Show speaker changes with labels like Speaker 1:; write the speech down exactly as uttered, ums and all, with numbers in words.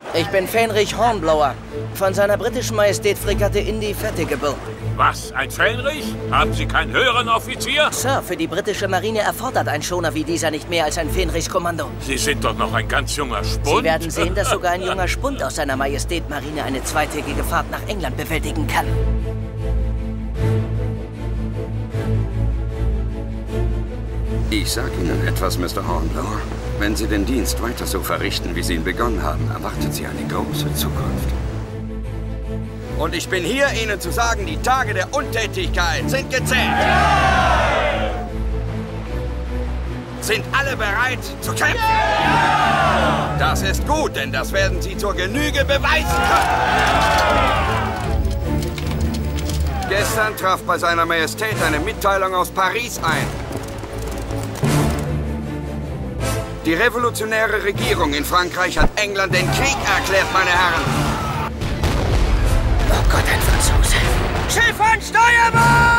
Speaker 1: Ich bin Fähnrich Hornblower, von seiner britischen Majestät Fregatte Indy Fatigable.
Speaker 2: Was, ein Fähnrich? Haben Sie keinen höheren Offizier?
Speaker 1: Sir, für die britische Marine erfordert ein Schoner wie dieser nicht mehr als ein Fähnrichskommando.
Speaker 2: Sie sind doch noch ein ganz junger Spund.
Speaker 1: Sie werden sehen, dass sogar ein junger Spund aus seiner Majestät Marine eine zweitägige Fahrt nach England bewältigen kann.
Speaker 3: Ich sag Ihnen etwas, Mister Hornblower. Wenn Sie den Dienst weiter so verrichten, wie Sie ihn begonnen haben, erwartet Sie eine große Zukunft.
Speaker 4: Und ich bin hier, Ihnen zu sagen, die Tage der Untätigkeit sind gezählt.
Speaker 5: Ja!
Speaker 4: Sind alle bereit zu kämpfen?
Speaker 5: Ja!
Speaker 4: Das ist gut, denn das werden Sie zur Genüge beweisen können. Gestern traf bei seiner Majestät eine Mitteilung aus Paris ein. Die revolutionäre Regierung in Frankreich hat England den Krieg erklärt, meine Herren.
Speaker 1: Oh Gott, ein Franzose.
Speaker 4: Schiff an Steuerbord!